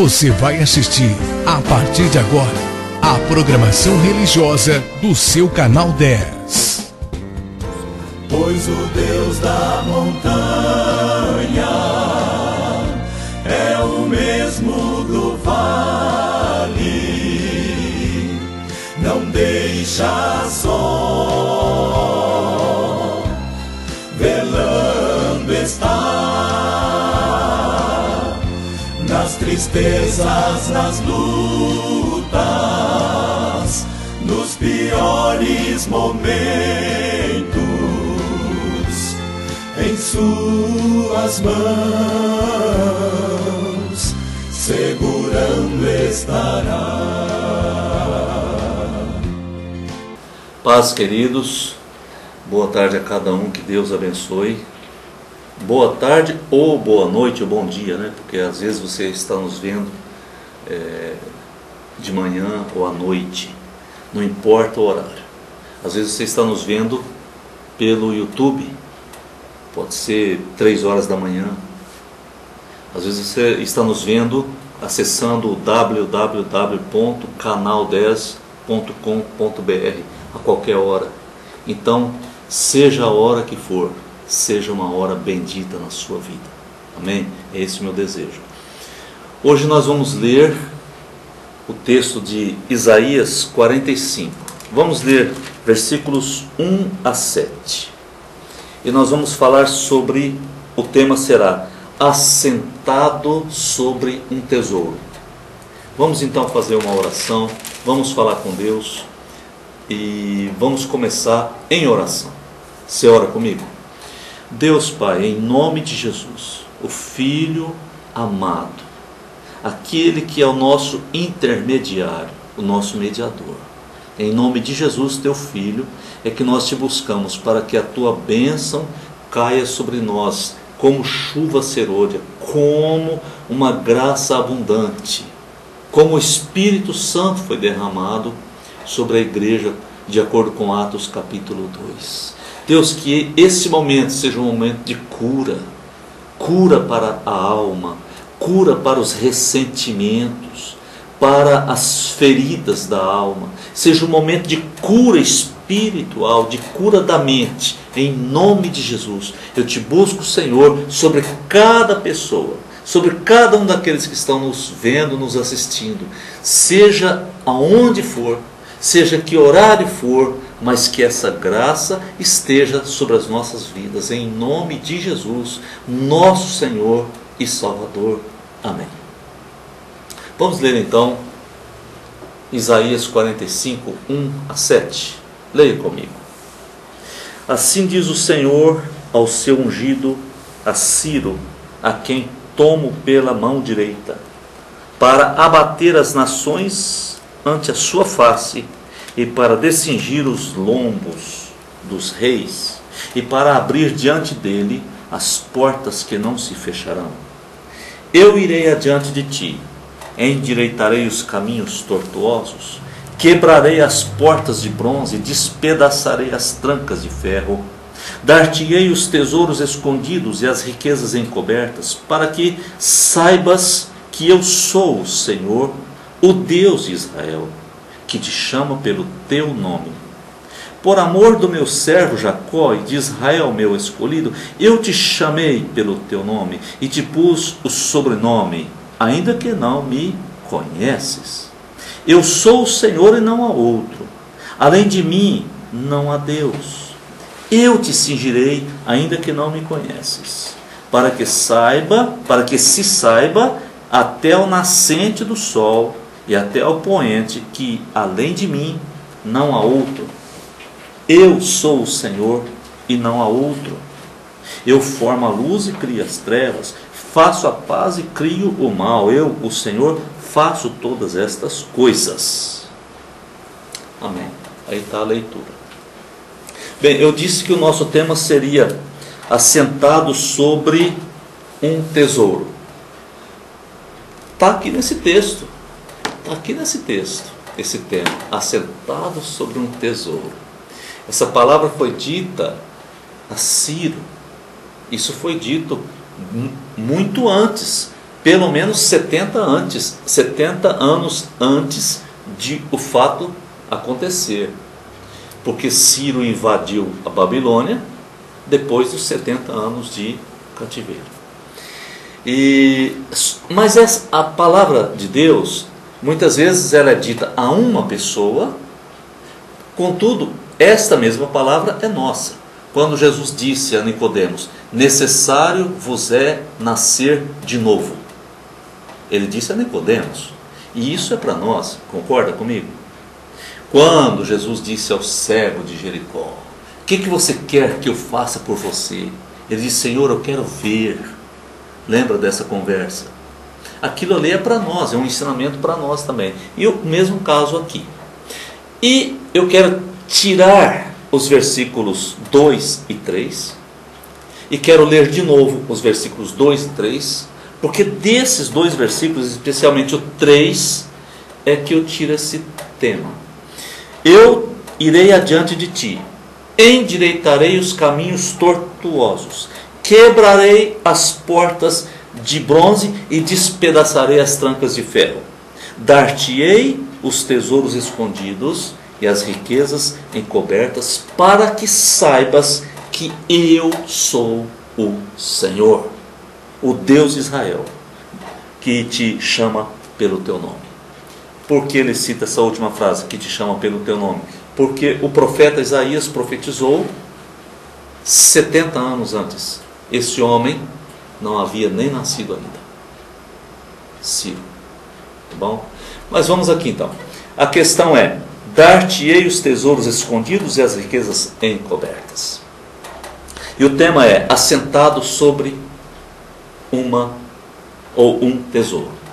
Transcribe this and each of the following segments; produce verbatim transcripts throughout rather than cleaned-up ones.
Você vai assistir, a partir de agora, a programação religiosa do seu canal dez. Pois o Deus da montanha é o mesmo do vale, não deixa só, velando está. Nas tristezas, nas lutas, nos piores momentos, em suas mãos, segurando estará. Paz, queridos, boa tarde a cada um, que Deus abençoe. Boa tarde ou boa noite ou bom dia, né? Porque às vezes você está nos vendo é, de manhã ou à noite, não importa o horário. Às vezes você está nos vendo pelo YouTube, pode ser três horas da manhã. Às vezes você está nos vendo acessando o w w w ponto canal dez ponto com ponto b r a qualquer hora. Então, seja a hora que for, seja uma hora bendita na sua vida. Amém? É esse o meu desejo. Hoje nós vamos ler o texto de Isaías quarenta e cinco. Vamos ler versículos um a sete. E nós vamos falar sobre, o tema será assentado sobre um tesouro. Vamos então fazer uma oração, vamos falar com Deus e vamos começar em oração. Você ora comigo? Deus Pai, em nome de Jesus, o Filho amado, aquele que é o nosso intermediário, o nosso mediador. Em nome de Jesus, teu Filho, é que nós te buscamos para que a tua bênção caia sobre nós como chuva serôdia, como uma graça abundante, como o Espírito Santo foi derramado sobre a igreja, de acordo com Atos capítulo dois. Deus, que esse momento seja um momento de cura, cura para a alma, cura para os ressentimentos, para as feridas da alma, seja um momento de cura espiritual, de cura da mente, em nome de Jesus. Eu te busco, Senhor, sobre cada pessoa, sobre cada um daqueles que estão nos vendo, nos assistindo, seja aonde for, seja que horário for, mas que essa graça esteja sobre as nossas vidas, em nome de Jesus, nosso Senhor e Salvador. Amém. Vamos ler então Isaías quarenta e cinco, um a sete. Leia comigo. Assim diz o Senhor ao seu ungido, a Ciro, a quem tomo pela mão direita, para abater as nações ante a sua face, e para descingir os lombos dos reis, e para abrir diante dele as portas que não se fecharão. Eu irei adiante de ti, endireitarei os caminhos tortuosos, quebrarei as portas de bronze, despedaçarei as trancas de ferro, dar-te-ei os tesouros escondidos e as riquezas encobertas, para que saibas que eu sou o Senhor, o Deus de Israel, que te chama pelo teu nome. Por amor do meu servo Jacó e de Israel meu escolhido, eu te chamei pelo teu nome e te pus o sobrenome, ainda que não me conheces. Eu sou o Senhor e não há outro. Além de mim não há Deus. Eu te cingirei, ainda que não me conheces, para que saiba, para que se saiba até o nascente do sol e até o poente, que além de mim não há outro. Eu sou o Senhor e não há outro. Eu formo a luz e crio as trevas, faço a paz e crio o mal. Eu, o Senhor, faço todas estas coisas. Amém. Aí está a leitura. Bem, eu disse que o nosso tema seria assentado sobre um tesouro. Está aqui nesse texto. Está aqui nesse texto, esse tema, assentado sobre um tesouro. Essa palavra foi dita a Ciro. Isso foi dito muito antes pelo menos setenta antes, setenta anos antes de o fato acontecer. Porque Ciro invadiu a Babilônia depois dos setenta anos de cativeiro. E, mas essa, a palavra de Deus, muitas vezes ela é dita a uma pessoa, contudo, esta mesma palavra é nossa. Quando Jesus disse a Nicodemos, necessário vos é nascer de novo. Ele disse a Nicodemos, e isso é para nós, concorda comigo? Quando Jesus disse ao cego de Jericó, o que, que você quer que eu faça por você? Ele disse, Senhor, eu quero ver. Lembra dessa conversa? Aquilo ali é para nós, é um ensinamento para nós também. E o mesmo caso aqui. E eu quero tirar os versículos dois e três, e quero ler de novo os versículos dois e três, porque desses dois versículos, especialmente o três, é que eu tiro esse tema. Eu irei adiante de ti, endireitarei os caminhos tortuosos, quebrarei as portas de bronze e despedaçarei as trancas de ferro. Dar-te-ei os tesouros escondidos e as riquezas encobertas, para que saibas que eu sou o Senhor, o Deus de Israel, que te chama pelo teu nome. Por que ele cita essa última frase, que te chama pelo teu nome? Porque o profeta Isaías profetizou setenta anos antes. Esse homem não havia nem nascido ainda. Ciro. Tá bom? Mas vamos aqui então. A questão é, dar-te-ei os tesouros escondidos e as riquezas encobertas. E o tema é, assentado sobre uma ou um tesouro.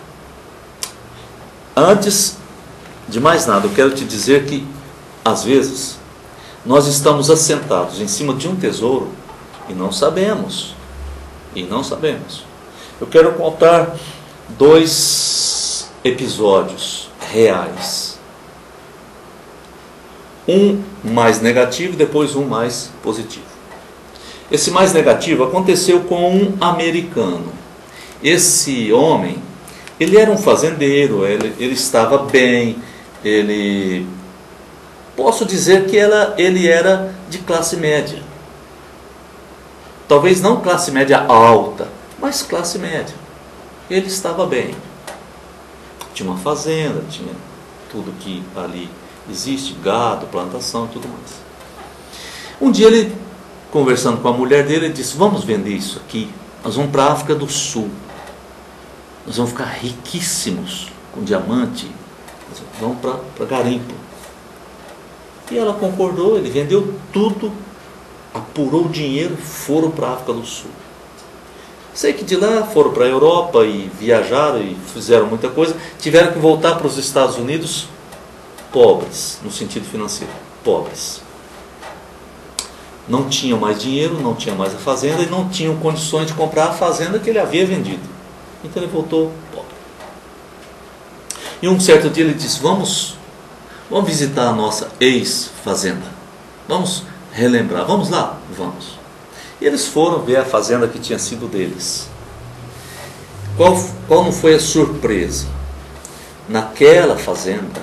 Antes de mais nada, eu quero te dizer que, às vezes, nós estamos assentados em cima de um tesouro e não sabemos. E não sabemos. Eu quero contar dois episódios reais. Um mais negativo e depois um mais positivo. Esse mais negativo aconteceu com um americano. Esse homem, ele era um fazendeiro, ele, ele estava bem, ele... Posso dizer que ela, ele era de classe média. Talvez não classe média alta, mas classe média. Ele estava bem. Tinha uma fazenda, tinha tudo que ali existe, gado, plantação e tudo mais. Um dia ele, conversando com a mulher dele, ele disse, vamos vender isso aqui, nós vamos para a África do Sul. Nós vamos ficar riquíssimos com diamante, vamos para garimpo. E ela concordou, ele vendeu tudo, apurou o dinheiro, foram para a África do Sul. Sei que de lá foram para a Europa e viajaram e fizeram muita coisa, tiveram que voltar para os Estados Unidos pobres, no sentido financeiro, pobres. Não tinham mais dinheiro, não tinham mais a fazenda e não tinham condições de comprar a fazenda que ele havia vendido. Então ele voltou pobre. E um certo dia ele disse, vamos, vamos visitar a nossa ex-fazenda. Vamos relembrar, vamos lá? Vamos. E eles foram ver a fazenda que tinha sido deles. Qual, qual não foi a surpresa? Naquela fazenda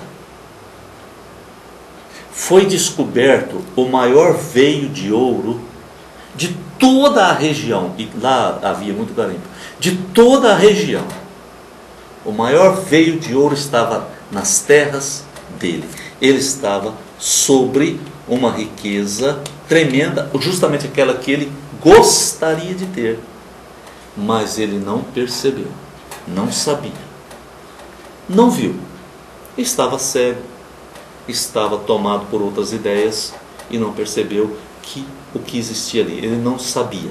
foi descoberto o maior veio de ouro de toda a região, e lá havia muito garimpo, de toda a região. O maior veio de ouro estava nas terras dele. Ele estava sobre uma riqueza tremenda, justamente aquela que ele gostaria de ter, mas ele não percebeu, não sabia, não viu, estava cego, estava tomado por outras ideias e não percebeu que o que existia ali, ele não sabia.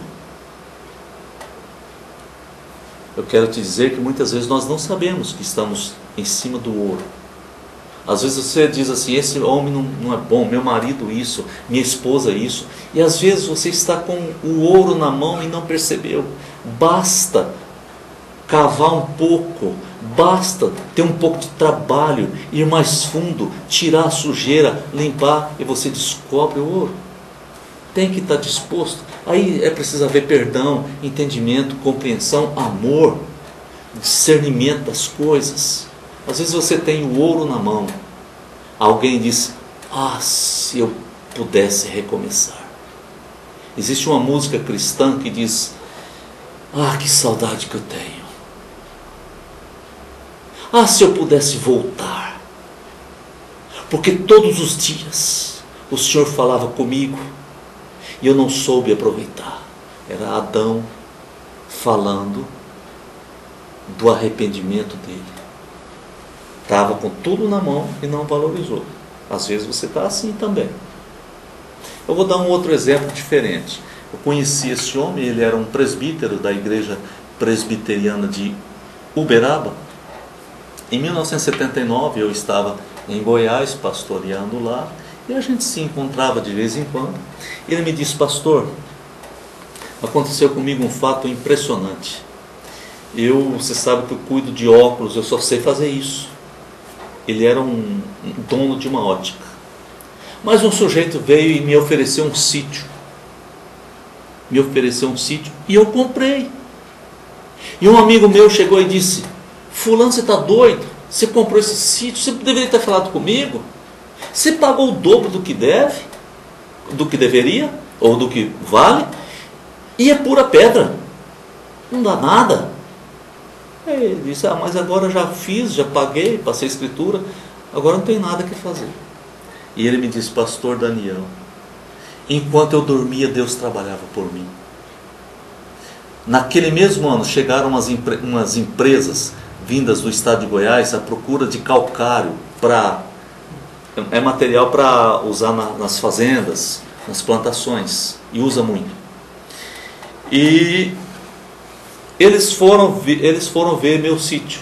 Eu quero te dizer que muitas vezes nós não sabemos que estamos em cima do ouro. Às vezes você diz assim, esse homem não, não é bom, meu marido isso, minha esposa isso. E às vezes você está com o ouro na mão e não percebeu. Basta cavar um pouco, basta ter um pouco de trabalho, ir mais fundo, tirar a sujeira, limpar e você descobre o ouro. Tem que estar disposto. Aí é preciso haver perdão, entendimento, compreensão, amor. discernimento das coisas. Às vezes você tem o ouro na mão. Alguém diz: ah, se eu pudesse recomeçar. Existe uma música cristã que diz: ah, que saudade que eu tenho. Ah, se eu pudesse voltar. Porque todos os dias o Senhor falava comigo e eu não soube aproveitar. Era Adão falando do arrependimento dele. Estava com tudo na mão e não valorizou. Às vezes você está assim também. Eu vou dar um outro exemplo diferente. Eu conheci esse homem, ele era um presbítero da igreja presbiteriana de Uberaba. Em mil novecentos e setenta e nove eu estava em Goiás pastoreando lá e a gente se encontrava de vez em quando. Ele me disse: pastor, aconteceu comigo um fato impressionante. Eu, você sabe que eu cuido de óculos, eu só sei fazer isso. Ele era um, um dono de uma ótica. Mas um sujeito veio e me ofereceu um sítio. Me ofereceu um sítio e eu comprei. E um amigo meu chegou e disse: fulano, você está doido? Você comprou esse sítio, você deveria ter falado comigo. Você pagou o dobro do que deve, do que deveria, ou do que vale, e é pura pedra. Não dá nada. Aí ele disse: ah, mas agora já fiz, já paguei, passei a escritura, agora não tem nada que fazer. E ele me disse: pastor Daniel, enquanto eu dormia, Deus trabalhava por mim. Naquele mesmo ano chegaram umas, empre- umas empresas vindas do estado de Goiás à procura de calcário para é material para usar na, nas fazendas, nas plantações, e usa muito. E eles foram eles foram ver meu sítio.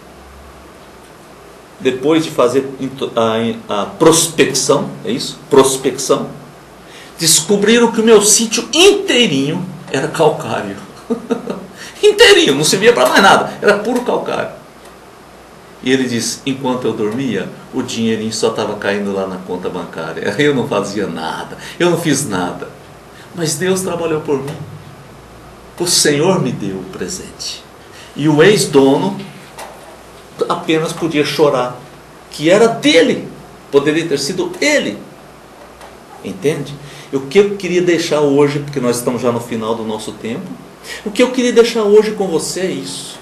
Depois de fazer a, a prospecção, é isso? Prospecção, descobriram que o meu sítio inteirinho era calcário. Inteirinho, não servia para mais nada, era puro calcário. E ele disse: enquanto eu dormia, o dinheirinho só estava caindo lá na conta bancária. Eu não fazia nada, eu não fiz nada. Mas Deus trabalhou por mim. O Senhor me deu o presente. E o ex-dono apenas podia chorar, que era dele, poderia ter sido ele. Entende? O que eu queria deixar hoje, porque nós estamos já no final do nosso tempo, o que eu queria deixar hoje com você é isso.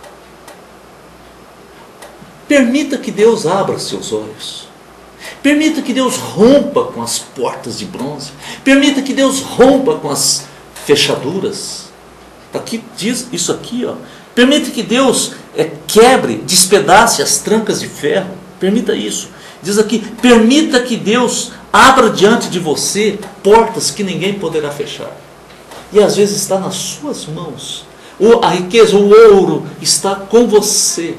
Permita que Deus abra seus olhos. Permita que Deus rompa com as portas de bronze. Permita que Deus rompa com as fechaduras. Aqui diz isso aqui, ó. Permita que Deus é, quebre, despedace as trancas de ferro. Permita isso. Diz aqui: permita que Deus abra diante de você portas que ninguém poderá fechar. E às vezes está nas suas mãos. A riqueza, o ouro está com você.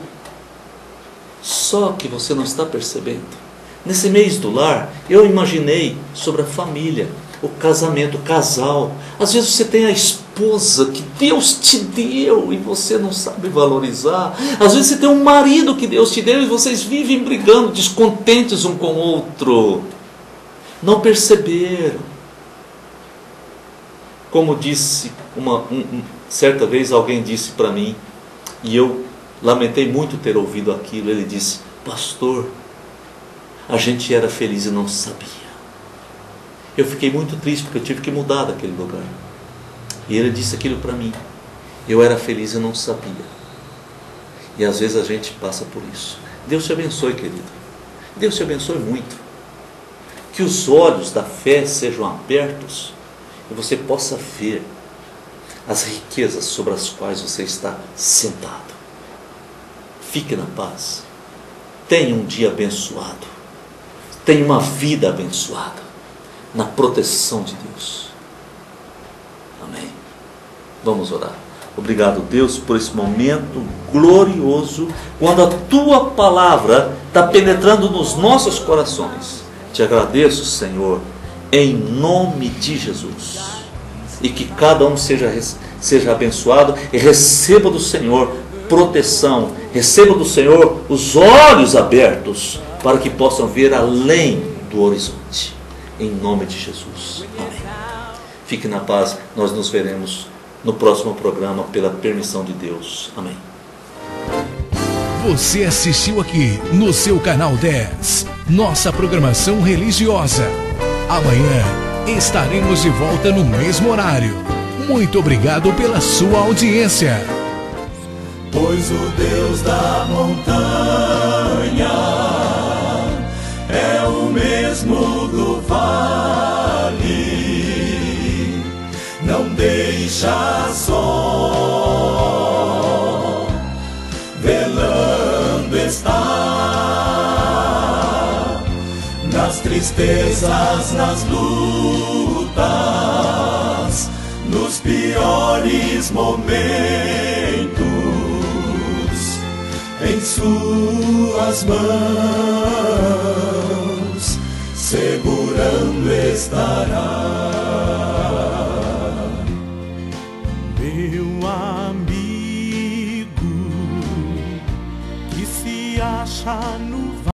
Só que você não está percebendo. Nesse mês do lar, eu imaginei sobre a família, o casamento, o casal. Às vezes você tem a esposa que Deus te deu e você não sabe valorizar. Às vezes você tem um marido que Deus te deu e vocês vivem brigando, descontentes um com o outro. Não perceberam. Como disse, uma, um, um, certa vez alguém disse para mim, e eu lamentei muito ter ouvido aquilo. Ele disse: pastor, a gente era feliz e não sabia. Eu fiquei muito triste porque eu tive que mudar daquele lugar. E ele disse aquilo para mim: eu era feliz e não sabia. E às vezes a gente passa por isso. Deus te abençoe, querido. Deus te abençoe muito. Que os olhos da fé sejam abertos e você possa ver as riquezas sobre as quais você está sentado. Fique na paz. Tenha um dia abençoado. Tenha uma vida abençoada na proteção de Deus. Amém. Vamos orar. Obrigado, Deus, por esse momento glorioso, quando a Tua palavra está penetrando nos nossos corações. Te agradeço, Senhor, em nome de Jesus. E que cada um seja, seja abençoado e receba do Senhor proteção, receba do Senhor os olhos abertos, para que possam ver além do horizonte. Em nome de Jesus. Amém. Fique na paz. Nós nos veremos no próximo programa, pela permissão de Deus. Amém. Você assistiu aqui no seu canal dez, nossa programação religiosa. Amanhã estaremos de volta no mesmo horário. Muito obrigado pela sua audiência. Pois o Deus da montanha é o mesmo do vale, não deixa só, velando está, nas tristezas, nas lutas, nos piores momentos, em suas mãos segurando estará. Meu amigo que se acha no